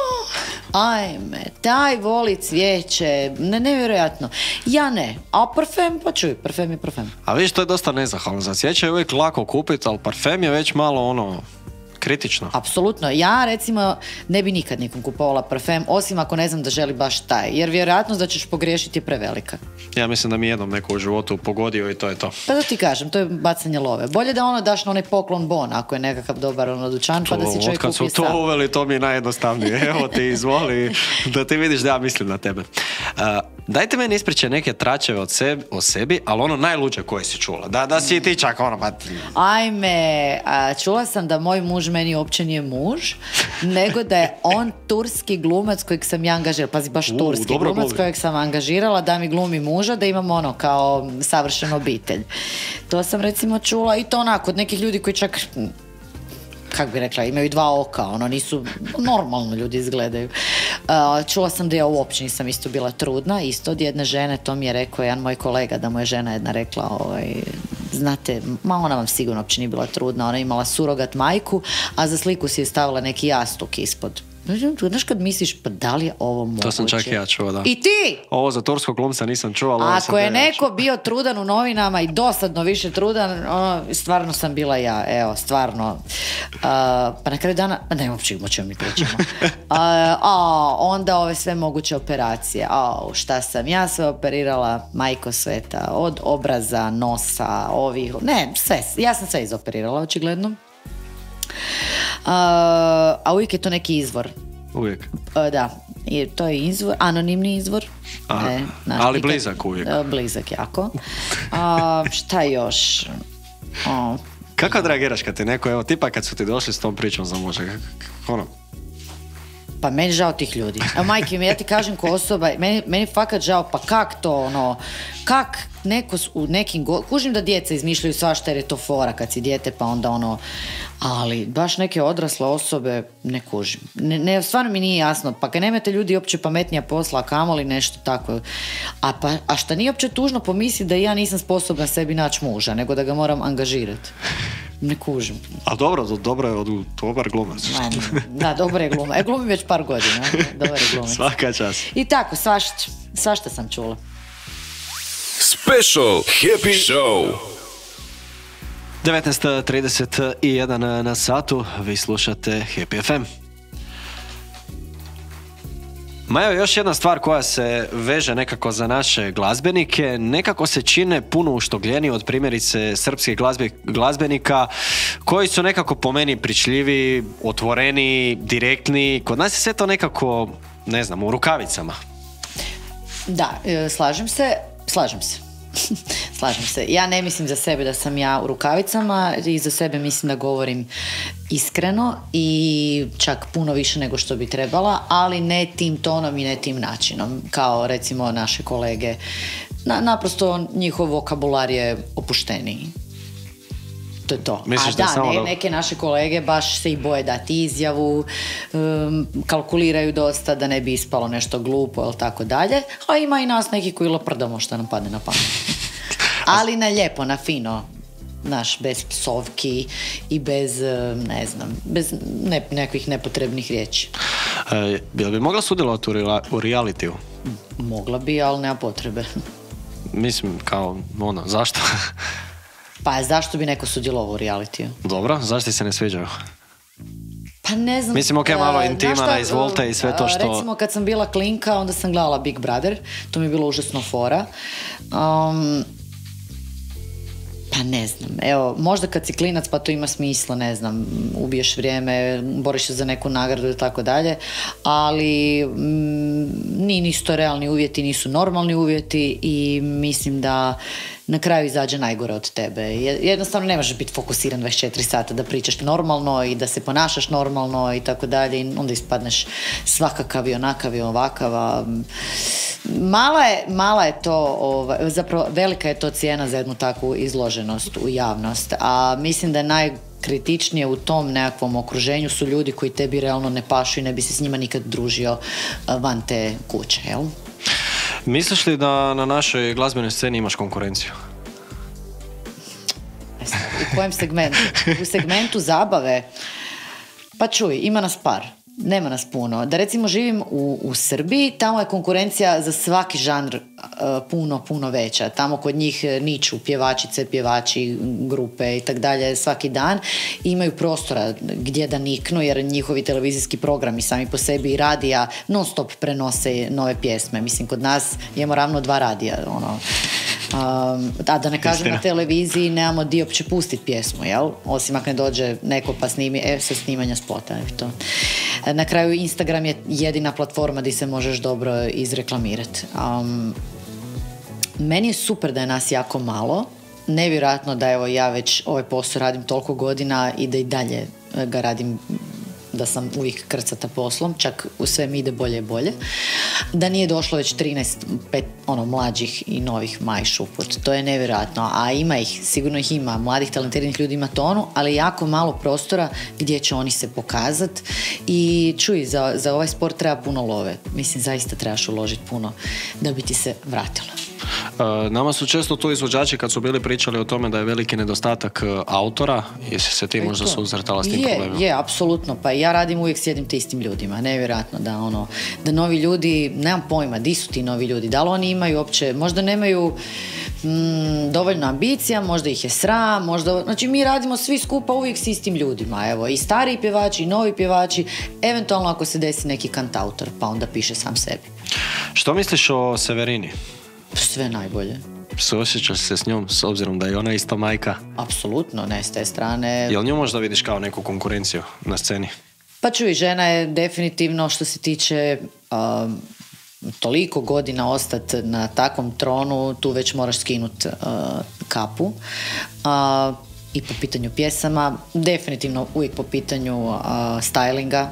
ajme, taj voli cvijeće, ne, nevjerojatno. Ja ne, a parfem, pa čuj, parfem je parfem. A vidiš, to je dosta nezahvalno. Za cvijeće je uvijek lako kupiti, ali parfem je već malo ono... kritično. Apsolutno. Ja recimo ne bi nikad nikom kupovala parfem, osim ako ne znam da želi baš taj, jer vjerojatnost da ćeš pogriješiti je prevelika. Ja mislim da mi jednom neko u životu pogodio i to je to. Pa da ti kažem, to je bacanje love. Bolje da ono daš na onaj poklon bon, ako je nekakav dobar ono dućan, pa da si čovjek kupi sam. Kad su to uveli, to mi je najjednostavnije. Evo ti, izvoli, da ti vidiš da ja mislim na tebe. Uh, dajte meni ispričaj neke tračeve od sebi, o sebi, ali ono najluđe koje si čula. Da, da si ti čak ono, pa... Ajme, a, čula sam da moj muž meni uopće nije muž, nego da je on turski glumac kojeg sam ja angažirala. Pazi, baš U, turski dobro glumac glumi. kojeg sam angažirala da mi glumi muža, da imamo ono kao savršenu obitelj. To sam recimo čula i to onako od nekih ljudi koji čak, kako bi rekla, imaju dva oka, ono, nisu, normalno ljudi izgledaju. Uh, čula sam da ja uopće nisam isto bila trudna, isto od jedne žene, to mi je rekao jedan moj kolega, da mu je žena jedna rekla, ovaj, znate, ma ona vam sigurno uopće nije bila trudna, ona je imala surogat majku, a za sliku si je stavila neki jastuk ispod. Znaš kad misliš, pa da li je ovo moguće? To sam čak i ja čuo, da. I ti! Ovo za turskog glumca nisam čuo, ali ovo sam Ako je tebe ja neko čuo. bio trudan u novinama i dosadno više trudan, ono, stvarno sam bila ja, evo, stvarno. Uh, pa na kraju dana, ne uopće o čemu mi pričamo. Uh, a, onda ove sve moguće operacije. A, šta sam ja sve operirala, majko sveta, od obraza, nosa, ovih, ne, sve, ja sam sve izoperirala, očigledno. Uh, a uvijek je to neki izvor. Uvijek. Uh, da, i to je izvor, anonimni izvor. Aha, E, znaš, ali nikad- blizak uvijek. E, blizak jako. A, šta još? O, Kako odreagiraš kad ti neko, evo, tipa kad su ti došli s tom pričom za muža, k- k- ono, pa meni žao tih ljudi. A majke mi, ja ti kažem ko osoba, meni, meni fakat žao, pa kak to, ono, kak neko s- u nekim, go- kužim da djeca izmišljaju svašta jer je to fora kad si dijete, pa onda ono, ali baš neke odrasle osobe ne kužim. Ne, ne, stvarno mi nije jasno, pa kad nemate ljudi uopće pametnija posla, a kamoli nešto tako. A, pa, a šta nije uopće tužno pomisliti da ja nisam sposobna sebi naći muža, nego da ga moram angažirati. Ne kužim. a dobro, do- dobro je od dobar glumac. Ma, da, dobar je gluma. E, glumim već par godina. Dobar je glumac. Svaka čast. I tako, svašta, svašta sam čula. Special Happy Show. devetnaest trideset jedan na satu, vi slušate Happy F M. Ma evo još jedna stvar koja se veže nekako za naše glazbenike, nekako se čine puno uštogljeniji od primjerice srpskih glazbe, glazbenika koji su nekako po meni pričljivi, otvoreni, direktni. Kod nas je sve to nekako, ne znam, u rukavicama. Da, e, slažem se, slažem se. Slažem se. Ja ne mislim za sebe da sam ja u rukavicama i za sebe mislim da govorim iskreno i čak puno više nego što bi trebala, ali ne tim tonom i ne tim načinom, kao recimo naše kolege. Na, naprosto njihov vokabular je opušteniji. To je to. Misliš A da da, samo ne, da- neke naše kolege baš se i boje dati izjavu, um, kalkuliraju dosta da ne bi ispalo nešto glupo ili tako dalje, a ima i nas neki koji laprdamo što nam padne na pamet. Ali na lijepo, na fino, znaš, bez psovki i bez, ne znam, bez ne, nekakvih nepotrebnih riječi. E, jel bi mogla sudjelovati u, rela- u realitiju? Mogla bi, ali nema potrebe. Mislim, kao, ono, zašto? Pa zašto bi neko sudjelovao u realitiju? Dobro, zašto ti se ne sviđaju? Pa ne znam. Mislim, ok, malo e, intima, znaš šta, na izvolte i sve to što- Recimo, kad sam bila klinka, onda sam gledala Big Brother. To mi je bilo užasno fora. Um, pa ne znam. Evo, možda kad si klinac pa to ima smisla, ne znam, ubiješ vrijeme, boriš se za neku nagradu i tako dalje, ali mm, ni nisu to realni uvjeti, nisu normalni uvjeti i mislim da na kraju izađe najgore od tebe. Je- Jednostavno ne možeš biti fokusiran dvadeset četiri sata da pričaš normalno i da se ponašaš normalno i tako dalje i onda ispadneš svakakav i onakav i ovakav. a, Mala je, mala je to, ovaj, zapravo velika je to cijena za jednu takvu izloženost u javnost, a mislim da je najkritičnije u tom nekakvom okruženju su ljudi koji tebi realno ne pašu i ne bi se s njima nikad družio a, van te kuće, jel? Misliš li da na našoj glazbenoj sceni imaš konkurenciju? E sad, u kojem segmentu? U segmentu zabave? Pa čuj, ima nas par. Nema nas puno. Da recimo živim u, u Srbiji, tamo je konkurencija za svaki žanr uh, puno, puno veća. Tamo kod njih eh, niču pjevačice, pjevači, grupe i tak dalje svaki dan. I imaju prostora gdje da niknu jer njihovi televizijski programi sami po sebi i radija non stop prenose nove pjesme. Mislim, kod nas imamo ravno dva radija. Ono. Um, a da ne kažem Istina. na televiziji nemamo di opće pustiti pjesmu, jel? Osim ako ne dođe neko pa snimi, e, sa snimanja spota. I to. Na kraju Instagram je jedina platforma gdje se možeš dobro izreklamirati. Um, meni je super da je nas jako malo. Nevjerojatno da evo ja već ovaj posao radim toliko godina i da i dalje ga radim, da sam uvijek krcata poslom, čak u sve mi ide bolje i bolje. Da nije došlo već trinaest pet, ono, mlađih i novih Maj Šuput. To je nevjerojatno. A ima ih, sigurno ih ima. Mladih, talentiranih ljudi ima tonu, ali jako malo prostora gdje će oni se pokazati. I čuj, za, za ovaj sport treba puno love. Mislim, zaista trebaš uložiti puno da bi ti se vratilo. E, nama su često tu izvođači kad su bili pričali o tome da je veliki nedostatak e, autora. Jesi se ti E možda to. susretala s tim je, problemom? Je, apsolutno. Pa ja radim uvijek s jednim te istim ljudima. Nevjerojatno da ono, da novi ljudi, nemam pojma, di su ti novi ljudi, da li oni imaju uopće, možda nemaju mm, dovoljno ambicija, možda ih je sram, možda, znači mi radimo svi skupa uvijek s istim ljudima, evo, i stariji pjevači, i novi pjevači, eventualno ako se desi neki kantautor, pa onda piše sam sebi. Što misliš o Severini? Sve najbolje. Suosjećaš se s njom s obzirom da je ona isto majka? Apsolutno, ne s te strane. Jel nju možda vidiš kao neku konkurenciju na sceni? Pa čuj, žena je definitivno što se tiče um, toliko godina ostati na takvom tronu, tu već moraš skinuti uh, kapu. Uh, I po pitanju pjesama, definitivno uvijek po pitanju uh, stylinga,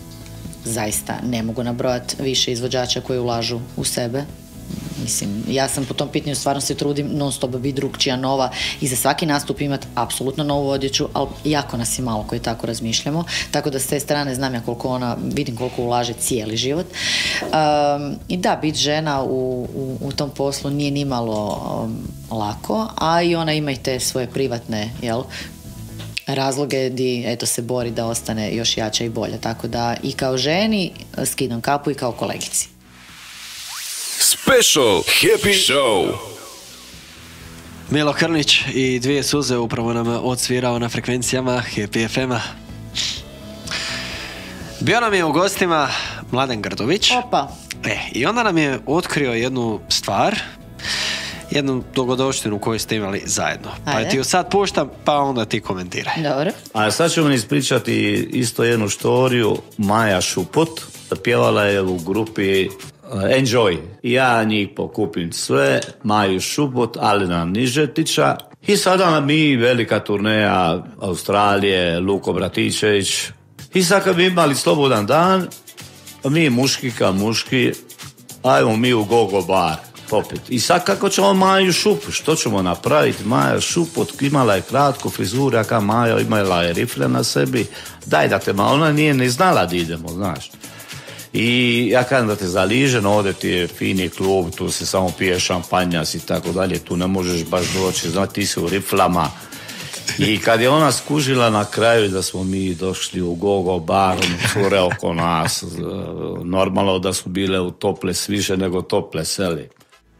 zaista ne mogu nabrojati više izvođača koji ulažu u sebe. Mislim, ja sam po tom pitanju stvarno se trudim non stop biti drugčija, nova i za svaki nastup imati apsolutno novu odjeću, ali jako nas je malo koji tako razmišljamo, tako da s te strane znam ja koliko ona, vidim koliko ulaže cijeli život. Um, I da, biti žena u, u, u tom poslu nije nimalo um, lako, a i ona ima i te svoje privatne, jel, razloge di eto se bori da ostane još jača i bolja, tako da i kao ženi skidam kapu i kao kolegici. Special Happy Show. Milo Krnić i Dvije suze upravo nam odsvirao na frekvencijama Happy F M-a. Bio nam je u gostima Mladen Grdović. Opa. E, i onda nam je otkrio jednu stvar, jednu dogodovštinu koju ste imali zajedno. Pa Ajde. ti ju sad puštam, pa onda ti komentiraj. Dobro. A sad ću vam ispričati isto jednu štoriju. Maja Šuput pjevala je u grupi uh, Enjoy. Ja njih pokupim sve, Maju Šuput, Alena Nižetića. I sada nam mi velika turneja Australije, Luko Bratičević. I sad kad bi imali slobodan dan, mi muški ka muški, ajmo mi u Gogo bar. popit. I sad kako ćemo Maju Šup, što ćemo napraviti? Maja Šup imala je kratku frizuru, jaka Maja imala je rifle na sebi, daj da te malo, ona nije ni znala da idemo, znaš. I ja kažem da te zaližem, ovdje ti je fini klub, tu se samo pije šampanjas i tako dalje, tu ne možeš baš doći, znači ti si u riflama. I kad je ona skužila na kraju da smo mi došli u Gogo bar, cure oko nas, normalno da su bile u topless više nego topless, seli.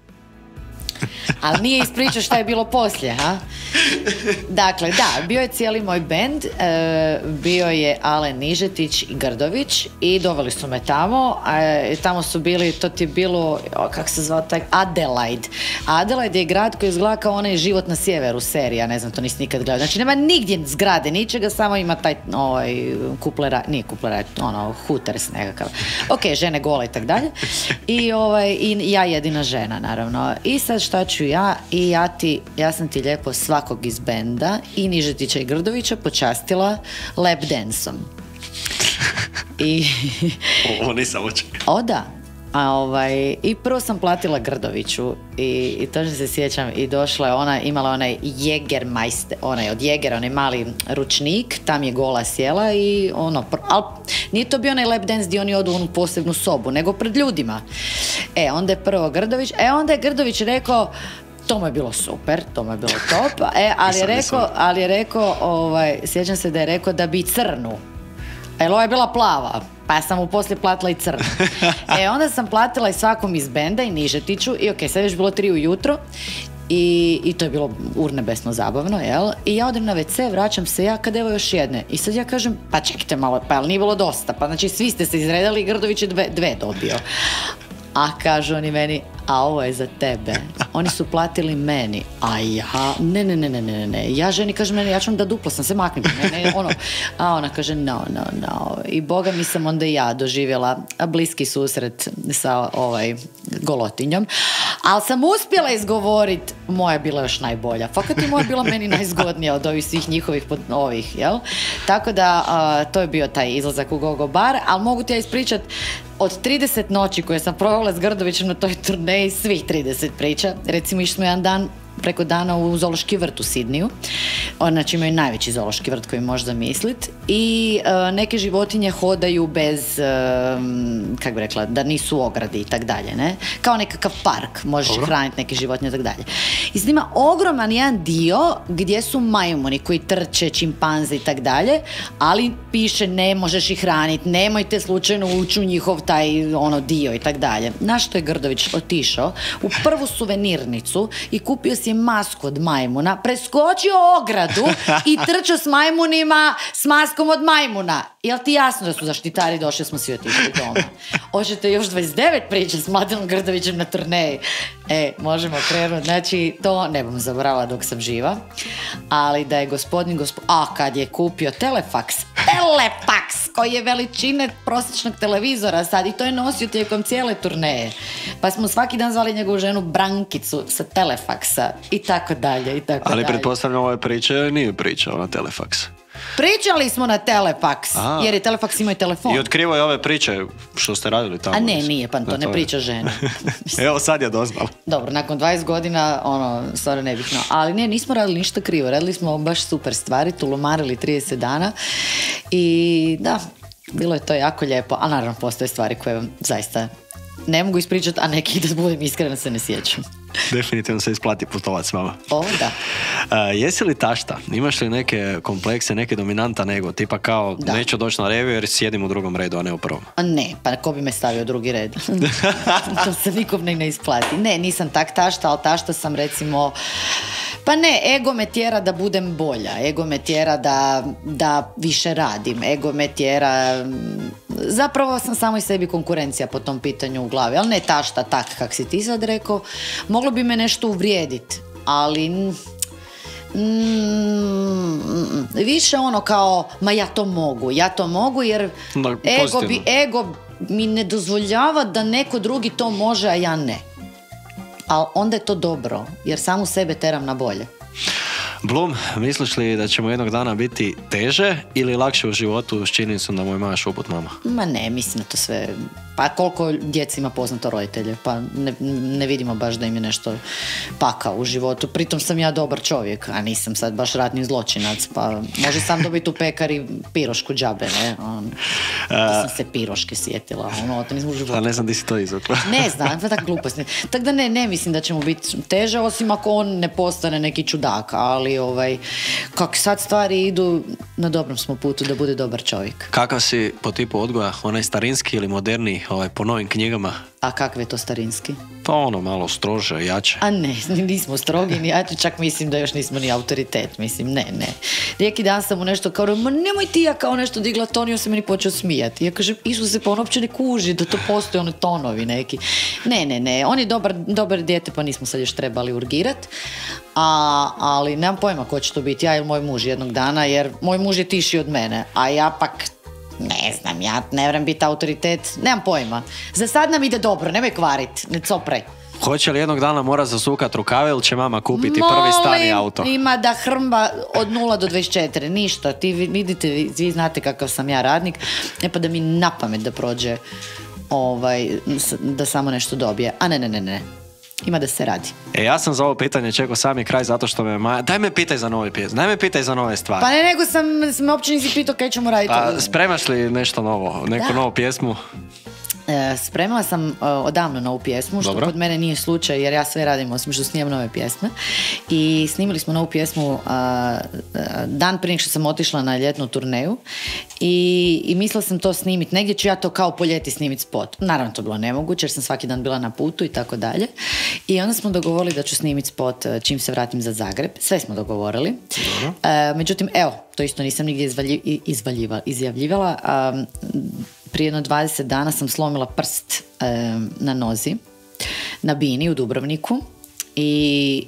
Ali nije ispričao šta je bilo poslije, ha? Dakle, da, bio je cijeli moj bend, e, bio je Alen Nižetić i Grdović i doveli su me tamo, e, tamo su bili, to ti je bilo, kako se zvao taj, Adelaide. Adelaide je grad koji izgleda kao onaj Život na sjeveru serija, ne znam, to nisi nikad gledao. Znači nema nigdje zgrade, ničega, samo ima taj, ovaj, kuplera, nije kuplera, ono, huters nekakav. Ok, žene gole i tak dalje. I, ovaj, i ja jedina žena, naravno. I sad šta ću ja? I ja ti, ja sam ti lijepo svakog iz benda i Nižetića i Grdovića počastila lap danceom. I... Ovo nisam očekao. O da. A ovaj, i prvo sam platila Grdoviću i, i točno se sjećam i došla je ona, imala onaj Jägermeister, onaj od Jägera, onaj mali ručnik, tam je gola sjela i ono, ali nije to bio onaj lap dance gdje oni odu u onu posebnu sobu, nego pred ljudima. E, onda je prvo Grdović, e onda je Grdović rekao, to mu je bilo super, to mu je bilo top, e, ali je rekao, ali je rekao, ovaj, sjećam se da je rekao da bi crnu. Jer ova je bila plava, pa ja sam mu poslije platila i crnu. E, onda sam platila i svakom iz benda i Nižetiću i ok, sad je još bilo tri ujutro i, i to je bilo urnebesno zabavno, jel? I ja odem na ve ce, vraćam se ja, kad evo još jedne. I sad ja kažem, pa čekajte malo, pa jel nije bilo dosta? Pa znači svi ste se izredali i Grdović je dve, dve dobio. A kažu oni meni, a ovo je za tebe. Oni su platili meni. A ja, ne, ne, ne, ne, ne, ne. Ja ženi kažem, ne, ja ću vam da duplo sam se maknim. Ne, ne, ono. A ona kaže, no, no, no. I boga mi sam onda ja doživjela bliski susret sa ovaj golotinjom. Ali sam uspjela izgovoriti, moja je bila još najbolja. Fakat je moja bila meni najzgodnija od ovih svih njihovih ovih, jel? Tako da, a, to je bio taj izlazak u Gogo bar, ali mogu ti ja ispričat od trideset noći koje sam provela s Grdovićem na toj turneji, svih trideset priča. Recimo, išli smo jedan dan preko dana u zoološki vrt u Sidniju. Znači imaju najveći zoološki vrt koji možeš zamisliti. I uh, neke životinje hodaju bez, uh, kako bi rekla, da nisu u ogradi i tak dalje, ne? Kao nekakav park, možeš Dobro. hraniti neke životinje i tak dalje. I sad ima ogroman jedan dio gdje su majmuni koji trče, čimpanze i tak dalje, ali piše ne možeš ih hraniti, nemojte slučajno ući u njihov taj ono dio i tak dalje. Na što je Grdović otišao u prvu suvenirnicu i kupio si je masku od majmuna, preskočio ogradu i trčao s majmunima s maskom od majmuna. Jel ti jasno da su zaštitari došli, smo svi otišli doma? Hoćete još dvadeset devet priča s Mladenom Grdovićem na turneji? E, možemo krenuti. Znači, to ne bom zaboravila dok sam živa. Ali da je gospodin gospod... A, kad je kupio Telefax, Telefax, koji je veličine prosječnog televizora sad, i to je nosio tijekom cijele turneje. Pa smo svaki dan zvali njegovu ženu Brankicu sa Telefaxa i tako dalje i tako Ali dalje. pretpostavljam ove priče nije pričao na Telefax. Pričali smo na Telefax, Aha. jer je Telefax imao i telefon. I otkrivo je ove priče što ste radili tamo. A ne, nije, pa to ne to priča žena. Evo sad je doznala. Dobro, nakon dvadeset godina, ono, stvarno nebitno. Ali ne, nismo radili ništa krivo. Radili smo baš super stvari, tulumarili trideset dana. I da, bilo je to jako lijepo. A naravno, postoje stvari koje vam zaista ne mogu ispričati, a neki, da budem iskrena, se ne sjećam. Definitivno se isplati putovat s vama. O, da. Uh, jesi li tašta? Imaš li neke komplekse, neke dominantan ego? Tipa kao, da. neću doći na reviju jer sjedim u drugom redu, a ne u prvom. A ne, pa ko bi me stavio u drugi red? To se nikom ne, ne isplati. Ne, nisam tak tašta, ali tašta sam recimo... Pa ne, ego me tjera da budem bolja, ego me tjera da, da više radim, ego me tjera... Zapravo sam samo i sebi konkurencija po tom pitanju u glavi, ali ne tašta tak kak si ti sad rekao. Moglo bi me nešto uvrijediti, ali... Mm, više ono kao, ma ja to mogu, ja to mogu jer da, ego, bi, ego mi ne dozvoljava da neko drugi to može, a ja ne. Ali onda je to dobro, jer samu sebe teram na bolje. Blum, misliš li da ćemo jednog dana biti teže ili lakše u životu s činjenicom da mu je Maja Šuput mama? Ma ne, mislim da to sve... Pa koliko djeci ima poznato roditelje, pa ne, ne vidimo baš da im je nešto pakao u životu. Pritom sam ja dobar čovjek, a nisam sad baš ratni zločinac, pa može sam dobiti u pekari pirošku džabe, ne? On, da sam se piroške sjetila, ono, to nisam u životu. A ne znam di si to izvukla. Ne znam, pa tako glupost. Tako da ne, ne mislim da ćemo biti teže, osim ako on ne postane neki čudak, ali ovaj, kako sad stvari idu, na dobrom smo putu da bude dobar čovjek. Kakav si po tipu odgoja, onaj starinski ili moderni, ovaj, po novim knjigama? A kakve je to starinski? Pa ono, malo strože, jače. A ne, nismo strogi, ni ja čak mislim da još nismo ni autoritet, mislim, ne, ne. Rijeki dan sam mu nešto kao, ma nemoj ti, ja kao nešto digla ton i on se meni počeo smijati. Ja kažem, Isuse, pa on uopće ne kuži da to postoje ono tonovi neki. Ne, ne, ne, on je dobar, dobar dijete, pa nismo sad još trebali urgirat. A, ali nemam pojma ko će to biti, ja ili moj muž jednog dana, jer moj muž je tiši od mene, a ja pak... Ne znam, ja ne vjerujem biti autoritet, nemam pojma. Za sad nam ide dobro, nemoj kvarit, ne copraj. Hoće li jednog dana mora zasukat rukave ili će mama kupiti Molim, prvi stan i auto? Ima da hrmba od nula do dvadeset četiri, ništa. Ti vidite, vi znate kakav sam ja radnik, ne pa da mi na pamet da prođe, ovaj, da samo nešto dobije. A ne, ne, ne, ne. Ima da se radi. E, ja sam za ovo pitanje čekao sami kraj zato što me Maja... Daj me pitaj za nove pjesme, daj me pitaj za nove stvari. Pa ne, nego sam, sam uopće nisi pitao kaj ćemo raditi. Pa, spremaš li nešto novo, neku da. novu pjesmu? E, spremila sam uh, odavno novu pjesmu, što Dobro. Kod mene nije slučaj jer ja sve radim osim što snimam nove pjesme. I snimili smo novu pjesmu uh, dan prije što sam otišla na ljetnu turneju i, i mislila sam to snimiti. Negdje ću ja to kao po ljeti snimiti spot. Naravno to bilo nemoguće jer sam svaki dan bila na putu i tako dalje. I onda smo dogovorili da ću snimiti spot čim se vratim za Zagreb. Sve smo dogovorili. Uh, međutim, evo, to isto nisam nigdje izvalji, izvaljiva, izjavljivala. Um, Prije jedno dvadeset dana sam slomila prst e, na nozi, na Bini u Dubrovniku i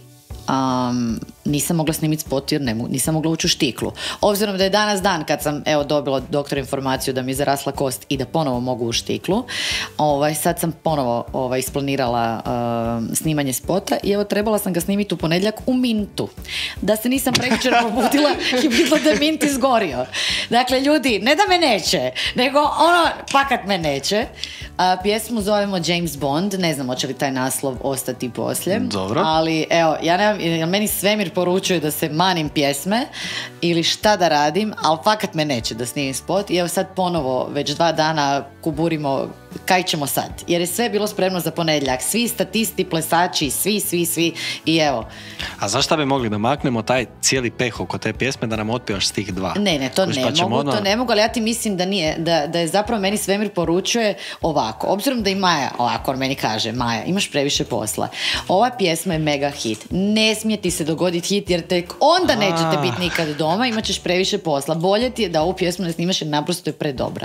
um, nisam mogla snimiti spot jer ne, nisam mogla ući u štiklu. Obzirom da je danas dan kad sam evo dobila doktor informaciju da mi je zarasla kost i da ponovo mogu u štiklu, ovaj, sad sam ponovo ovaj, isplanirala uh, snimanje spota i evo trebala sam ga snimiti u ponedjeljak u Mintu. Da se nisam prekjučer probudila i vidjela da je Mint izgorio. Dakle, ljudi, ne da me neće, nego ono, pakat me neće. A, pjesmu zovemo James Bond, ne znam hoće li taj naslov ostati poslije. Dobro. Ali evo, ja nemam, meni svemir poručuje da se manim pjesme ili šta da radim, ali fakat me neće da snimim spot i evo sad ponovo već dva dana kuburimo kaj ćemo sad, jer je sve bilo spremno za ponedjeljak, svi statisti, plesači, svi, svi, svi i evo. A zašto bi mogli da maknemo taj cijeli peh oko te pjesme da nam otpivaš stih dva? Ne, ne, to ne mogu, odmah... to ne mogu, ali ja ti mislim da nije, da, da je zapravo meni svemir poručuje ovako, obzirom da i Maja, ovako on meni kaže, Maja, imaš previše posla, ova pjesma je mega hit, ne smije ti se dogoditi hit jer tek onda nećete biti nikad doma, imat ćeš previše posla, bolje ti je da ovu pjesmu ne snimaš jer naprosto je predobra.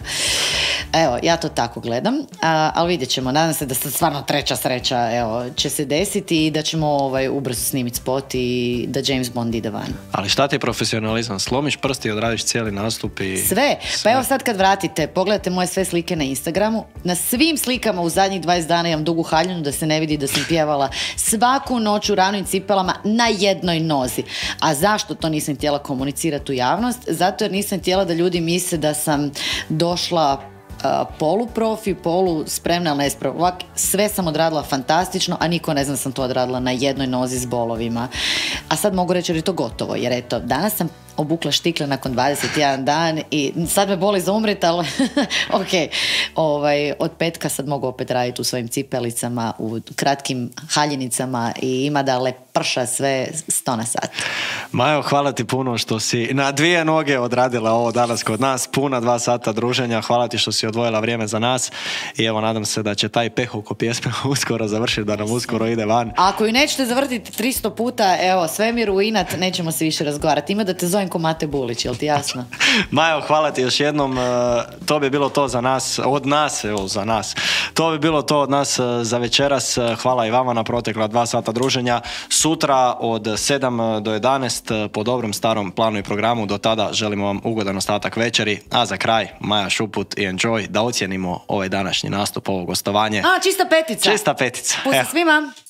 Evo, ja to tako gledam, a, ali vidjet ćemo, nadam se da se stvarno treća sreća evo, će se desiti i da ćemo ovaj, ubrzo snimiti spot i da James Bond ide van. Ali šta ti je profesionalizam? Slomiš prsti i odradiš cijeli nastup i... Sve, sve. Pa evo sad kad vratite, pogledajte moje sve slike na Instagramu, na svim slikama u zadnjih dvadeset dana imam dugu haljinu da se ne vidi da sam pjevala svaku noć u ravnim cipelama na jednoj nozi. A zašto to nisam htjela komunicirati u javnost? Zato jer nisam htjela da ljudi misle da sam došla Uh, polu profi, polu spremna, ali nespremna. Ovak, sve sam odradila fantastično, a niko ne zna da sam to odradila na jednoj nozi s bolovima. A sad mogu reći jer je to gotovo, jer eto, danas sam obukla štikle nakon dvadeset jedan dan i sad me boli za umret, ali ok, ovaj, od petka sad mogu opet raditi u svojim cipelicama, u kratkim haljenicama i ima da le prša sve sto na sat. Majo, hvala ti puno što si na dvije noge odradila ovo danas kod nas, puna dva sata druženja, hvala ti što si odvojila vrijeme za nas i evo nadam se da će taj peh oko pjesme uskoro završiti, da nam uskoro ide van. Ako ju nećete zavrtiti tristo puta, evo, svemir u inat, nećemo se više razgovarati. Ima da te zovem ko Mate Bulić, jel ti jasno? Majo, hvala ti još jednom, to bi bilo to za nas, od nas, evo za nas, to bi bilo to od nas za večeras, hvala i vama na protekla dva sata druženja, sutra od sedam do jedanaest po dobrom starom planu i programu, do tada želimo vam ugodan ostatak večeri, a za kraj Maja Šuput i Enjoy, da ocijenimo ovaj današnji nastup, ovo gostovanje. A, čista petica. Čista petica. Pusti svima.